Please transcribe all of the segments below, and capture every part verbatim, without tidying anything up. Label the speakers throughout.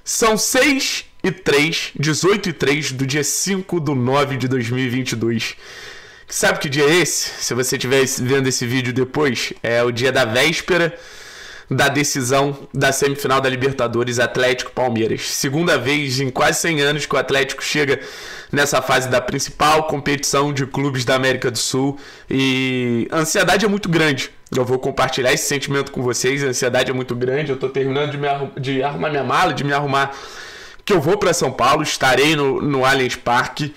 Speaker 1: São seis e três, dezoito e três do dia cinco de nove de dois mil e vinte e dois. Sabe que dia é esse? Se você estiver vendo esse vídeo depois, é o dia da véspera da decisão da semifinal da Libertadores, Atlético-Palmeiras. Segunda vez em quase cem anos que o Atlético chega nessa fase da principal competição de clubes da América do Sul. E a ansiedade é muito grande. Eu vou compartilhar esse sentimento com vocês. A ansiedade é muito grande. Eu estou terminando de, me arrum- de arrumar minha mala, de me arrumar... que eu vou para São Paulo, estarei no, no Allianz Parque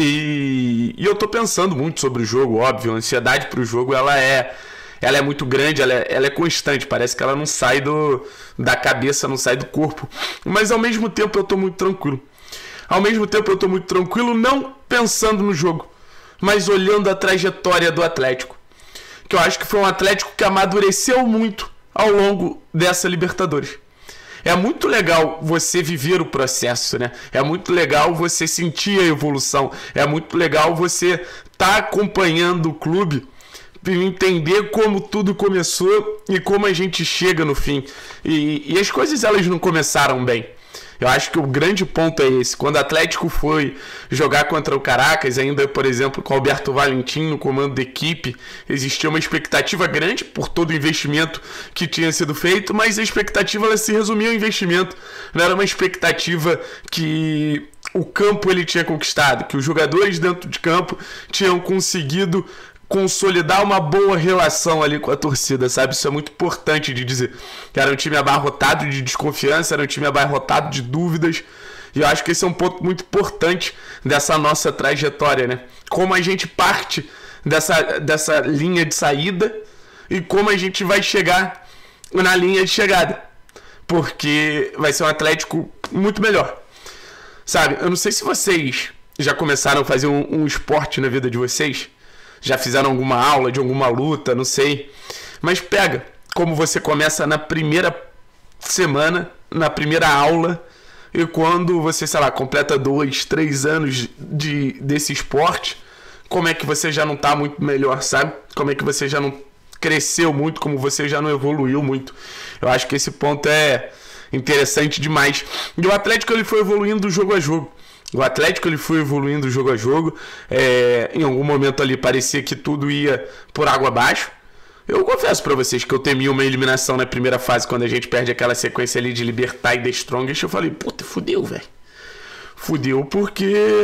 Speaker 1: e, e eu tô pensando muito sobre o jogo, óbvio. A ansiedade pro jogo, ela é, ela é muito grande, ela é, ela é constante, parece que ela não sai do, da cabeça, não sai do corpo. Mas ao mesmo tempo eu tô muito tranquilo. Ao mesmo tempo eu tô muito tranquilo, não pensando no jogo, mas olhando a trajetória do Atlético. Que eu acho que foi um Atlético que amadureceu muito ao longo dessa Libertadores. É muito legal você viver o processo, né? É muito legal você sentir a evolução. É muito legal você estar tá acompanhando o clube e entender como tudo começou e como a gente chega no fim. E, e as coisas, elas não começaram bem. Eu acho que o grande ponto é esse. Quando o Atlético foi jogar contra o Caracas, ainda, por exemplo, com o Alberto Valentim no comando da equipe, existia uma expectativa grande por todo o investimento que tinha sido feito, mas a expectativa, ela se resumia ao investimento. Não era uma expectativa que o campo ele tinha conquistado, que os jogadores dentro de campo tinham conseguido consolidar uma boa relação ali com a torcida, sabe? Isso é muito importante de dizer. Era um time abarrotado de desconfiança, era um time abarrotado de dúvidas, e eu acho que esse é um ponto muito importante dessa nossa trajetória, né? Como a gente parte dessa, dessa linha de saída e como a gente vai chegar na linha de chegada, porque vai ser um Atlético muito melhor, sabe? Eu não sei se vocês já começaram a fazer um, um esporte na vida de vocês, já fizeram alguma aula de alguma luta, não sei. Mas pega como você começa na primeira semana, na primeira aula, e quando você, sei lá, completa dois, três anos de, desse esporte, como é que você já não tá muito melhor, sabe? Como é que você já não cresceu muito, como você já não evoluiu muito. Eu acho que esse ponto é interessante demais. E o Atlético, ele foi evoluindo jogo a jogo. O Atlético, ele foi evoluindo jogo a jogo. É, em algum momento ali parecia que tudo ia por água abaixo. Eu confesso pra vocês que eu temi uma eliminação na primeira fase, quando a gente perde aquela sequência ali de Libertad e The Strongest. Eu falei, puta, fudeu, velho. Fudeu porque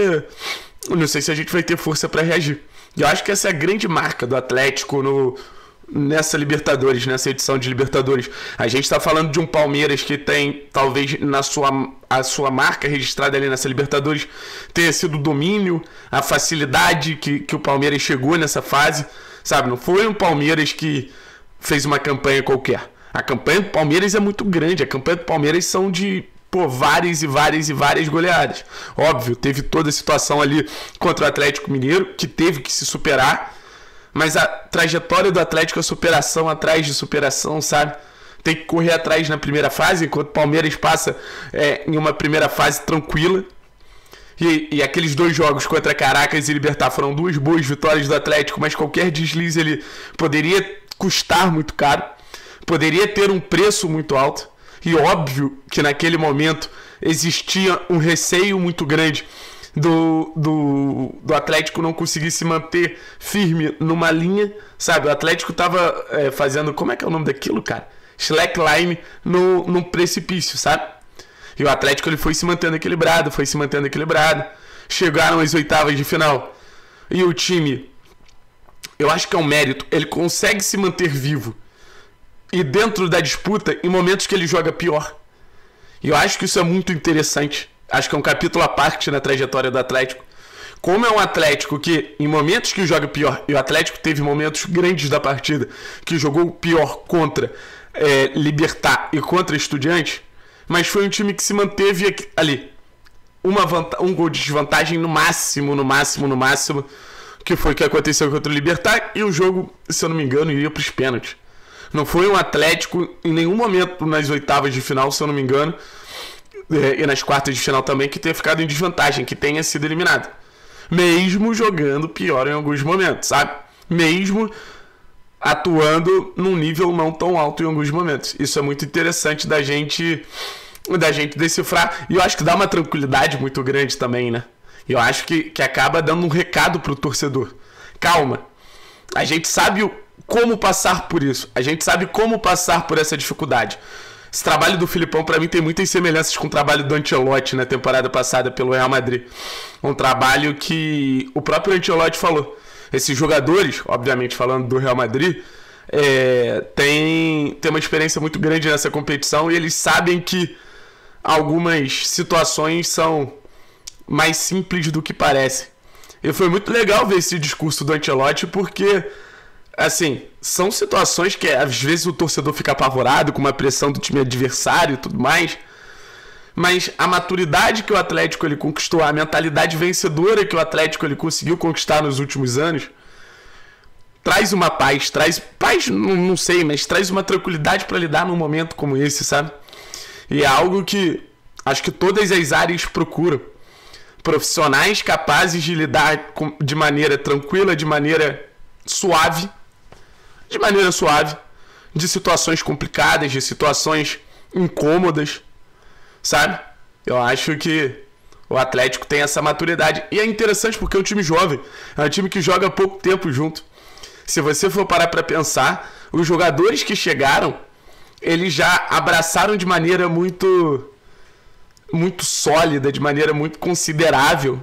Speaker 1: eu não sei se a gente vai ter força pra reagir. E eu acho que essa é a grande marca do Atlético no... nessa Libertadores, nessa edição de Libertadores. A gente está falando de um Palmeiras que tem, talvez, na sua, a sua marca registrada ali nessa Libertadores tenha sido o domínio, a facilidade que, que o Palmeiras chegou nessa fase, sabe? Não foi um Palmeiras que fez uma campanha qualquer. A campanha do Palmeiras é muito grande. A campanha do Palmeiras são de, pô, várias e várias e várias goleadas. Óbvio, teve toda a situação ali contra o Atlético Mineiro, que teve que se superar. Mas a trajetória do Atlético é superação atrás de superação, sabe? Tem que correr atrás na primeira fase, enquanto o Palmeiras passa é, em uma primeira fase tranquila. E, e aqueles dois jogos contra Caracas e Libertad foram duas boas vitórias do Atlético, mas qualquer deslize ele poderia custar muito caro, poderia ter um preço muito alto. E óbvio que naquele momento existia um receio muito grande Do, do, do Atlético não conseguir se manter firme numa linha, sabe? O Atlético tava é, fazendo, como é que é o nome daquilo, cara? Slackline no, no precipício, sabe? E o Atlético, ele foi se mantendo equilibrado, foi se mantendo equilibrado. Chegaram às oitavas de final. E o time, eu acho que é um mérito, ele consegue se manter vivo. E dentro da disputa, em momentos que ele joga pior. E eu acho que isso é muito interessante. Acho que é um capítulo à parte na trajetória do Atlético. Como é um Atlético que, em momentos que joga pior, e o Atlético teve momentos grandes da partida, que jogou pior contra é, Libertad e contra Estudiantes, mas foi um time que se manteve ali. Uma vanta- um gol de desvantagem no máximo, no máximo, no máximo, que foi o que aconteceu contra o Libertad, e o jogo, se eu não me engano, iria para os pênaltis. Não foi um Atlético, em nenhum momento nas oitavas de final, se eu não me engano, e nas quartas de final também, que tenha ficado em desvantagem, que tenha sido eliminado. Mesmo jogando pior em alguns momentos, sabe? Mesmo atuando num nível não tão alto em alguns momentos. Isso é muito interessante da gente da gente decifrar. E eu acho que dá uma tranquilidade muito grande também, né? E eu acho que, que acaba dando um recado pro torcedor. Calma. A gente sabe o, como passar por isso. A gente sabe como passar por essa dificuldade. Esse trabalho do Filipão, pra mim, tem muitas semelhanças com o trabalho do Ancelotti na temporada passada pelo Real Madrid. Um trabalho que o próprio Ancelotti falou. Esses jogadores, obviamente falando do Real Madrid, é, tem, tem uma experiência muito grande nessa competição e eles sabem que algumas situações são mais simples do que parece. E foi muito legal ver esse discurso do Ancelotti porque, assim, são situações que às vezes o torcedor fica apavorado com uma pressão do time adversário e tudo mais, mas a maturidade que o Atlético ele conquistou, a mentalidade vencedora que o Atlético ele conseguiu conquistar nos últimos anos, traz uma paz, traz paz, não, não sei, mas traz uma tranquilidade para lidar num momento como esse, sabe? E é algo que acho que todas as áreas procuram. Profissionais capazes de lidar com, de maneira tranquila, de maneira suave, de maneira suave, de situações complicadas, de situações incômodas, sabe? Eu acho que o Atlético tem essa maturidade. E é interessante porque é um time jovem, é um time que joga há pouco tempo junto. Se você for parar para pensar, os jogadores que chegaram, eles já abraçaram de maneira muito... muito sólida, de maneira muito considerável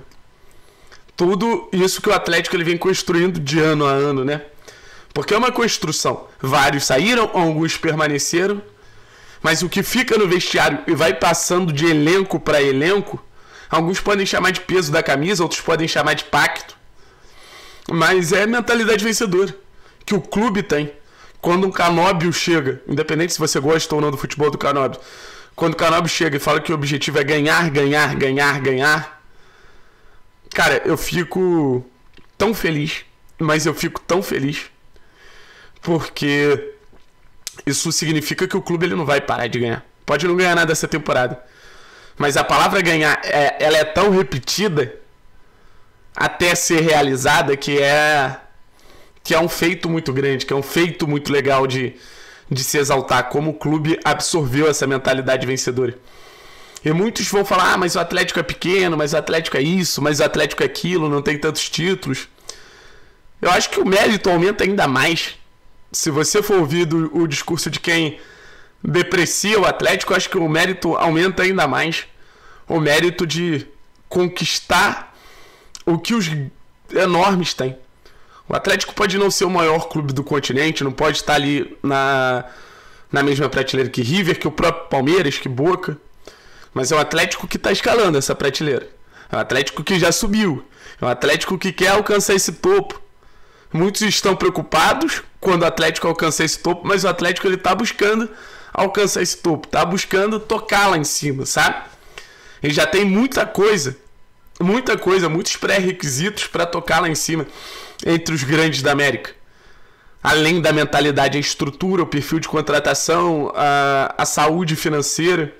Speaker 1: tudo isso que o Atlético ele vem construindo de ano a ano, né? Porque é uma construção. Vários saíram, alguns permaneceram, mas o que fica no vestiário e vai passando de elenco para elenco, alguns podem chamar de peso da camisa, outros podem chamar de pacto, mas é a mentalidade vencedora que o clube tem. Quando um Canóbio chega, independente se você gosta ou não do futebol do Canóbio, quando o Canóbio chega e fala que o objetivo é ganhar, ganhar, ganhar, ganhar, cara, eu fico tão feliz, mas eu fico tão feliz, porque isso significa que o clube ele não vai parar de ganhar. Pode não ganhar nada essa temporada, mas a palavra ganhar, é, ela é tão repetida até ser realizada que é, que é um feito muito grande, que é um feito muito legal de... de se exaltar, como o clube absorveu essa mentalidade vencedora. E muitos vão falar, ah, mas o Atlético é pequeno, mas o Atlético é isso, mas o Atlético é aquilo, não tem tantos títulos. Eu acho que o mérito aumenta ainda mais. Se você for ouvir do, o discurso de quem deprecia o Atlético, eu acho que o mérito aumenta ainda mais. O mérito de conquistar o que os enormes têm. O Atlético pode não ser o maior clube do continente, não pode estar ali na, na mesma prateleira que River, que o próprio Palmeiras, que Boca, mas é um Atlético que está escalando essa prateleira. É um Atlético que já subiu. É um Atlético que quer alcançar esse topo. Muitos estão preocupados quando o Atlético alcançar esse topo, mas o Atlético ele está buscando alcançar esse topo, está buscando tocar lá em cima, sabe? Ele já tem muita coisa, muita coisa, muitos pré-requisitos para tocar lá em cima, entre os grandes da América. Além da mentalidade, a estrutura, o perfil de contratação, a, a saúde financeira.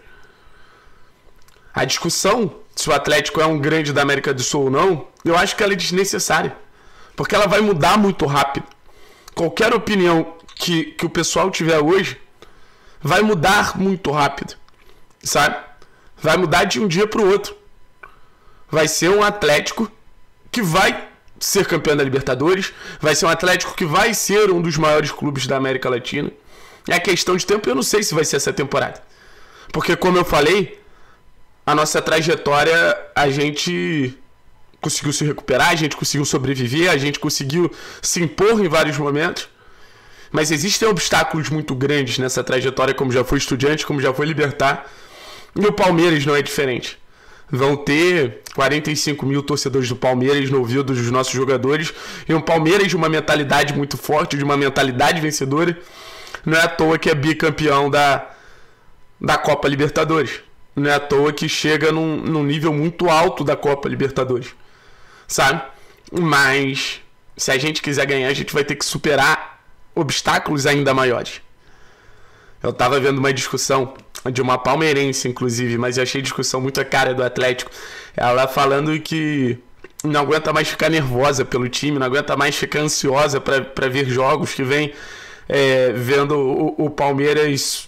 Speaker 1: A discussão se o Atlético é um grande da América do Sul ou não, eu acho que ela é desnecessária. Porque ela vai mudar muito rápido. Qualquer opinião que, que o pessoal tiver hoje vai mudar muito rápido. Sabe? Vai mudar de um dia para o outro. Vai ser um Atlético que vai ser campeão da Libertadores, vai ser um Atlético que vai ser um dos maiores clubes da América Latina. É questão de tempo, eu não sei se vai ser essa temporada. Porque, como eu falei, a nossa trajetória, a gente conseguiu se recuperar, a gente conseguiu sobreviver, a gente conseguiu se impor em vários momentos. Mas existem obstáculos muito grandes nessa trajetória, como já foi Estudiantes, como já foi Libertad. E o Palmeiras não é diferente. Vão ter quarenta e cinco mil torcedores do Palmeiras no ouvido dos nossos jogadores. E um Palmeiras de uma mentalidade muito forte, de uma mentalidade vencedora. Não é à toa que é bicampeão da, da Copa Libertadores. Não é à toa que chega num, num nível muito alto da Copa Libertadores. Sabe? Mas se a gente quiser ganhar, a gente vai ter que superar obstáculos ainda maiores. Eu tava vendo uma discussão de uma palmeirense, inclusive, mas eu achei a discussão muito a cara do Atlético. Ela falando que não aguenta mais ficar nervosa pelo time, não aguenta mais ficar ansiosa para ver jogos, que vem é, vendo o, o Palmeiras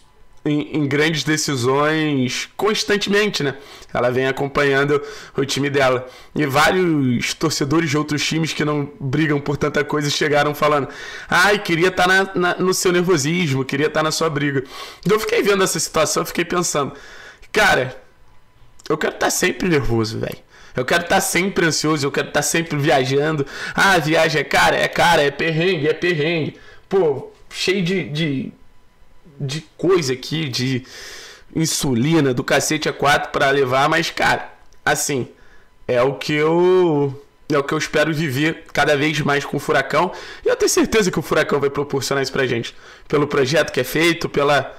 Speaker 1: em, em grandes decisões constantemente, né? Ela vem acompanhando o time dela. E vários torcedores de outros times que não brigam por tanta coisa chegaram falando: ai, queria estar na, na, no seu nervosismo, queria estar na sua briga. Então eu fiquei vendo essa situação, eu fiquei pensando, cara, eu quero estar sempre nervoso, velho. Eu quero estar sempre ansioso, eu quero estar sempre viajando. Ah, a viagem é cara, é cara, é perrengue, é perrengue. Pô, cheio de, de, de coisa aqui, de insulina, do cacete a quatro pra levar. Mas, cara, assim, é o que eu... É o que eu espero viver cada vez mais com o Furacão. E eu tenho certeza que o Furacão vai proporcionar isso pra gente. Pelo projeto que é feito, pela...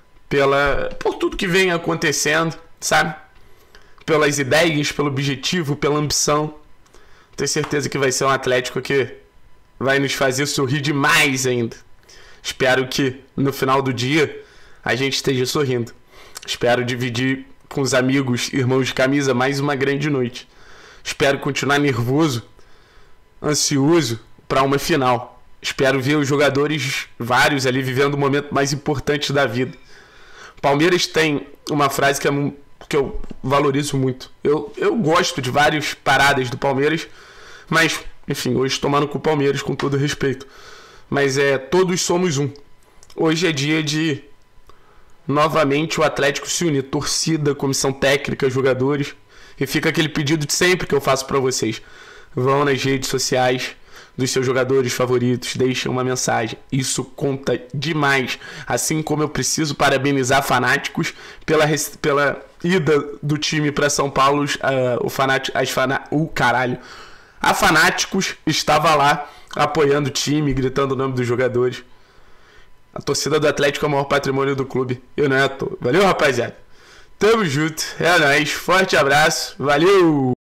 Speaker 1: pela por tudo que vem acontecendo, sabe? Pelas ideias, pelo objetivo, pela ambição. Tenho certeza que vai ser um Atlético que vai nos fazer sorrir demais ainda. Espero que no final do dia a gente esteja sorrindo. Espero dividir com os amigos, irmãos de camisa, mais uma grande noite. Espero continuar nervoso, ansioso para uma final. Espero ver os jogadores, vários ali, vivendo o momento mais importante da vida. Palmeiras tem uma frase que é que eu valorizo muito. Eu, eu gosto de várias paradas do Palmeiras, mas, enfim, hoje tomando com o Palmeiras, com todo respeito. Mas é, todos somos um. Hoje é dia de, novamente, o Atlético se unir. Torcida, comissão técnica, jogadores. E fica aquele pedido de sempre que eu faço para vocês. Vão nas redes sociais dos seus jogadores favoritos, deixem uma mensagem. Isso conta demais. Assim como eu preciso parabenizar fanáticos pela, pela ida do time para São Paulo. Uh, o fanático, as fana, o caralho. A Fanáticos estava lá apoiando o time, gritando o nome dos jogadores. A torcida do Atlético é o maior patrimônio do clube. Eu não é à toa. Valeu, rapaziada. Tamo junto. É nóis. Forte abraço. Valeu!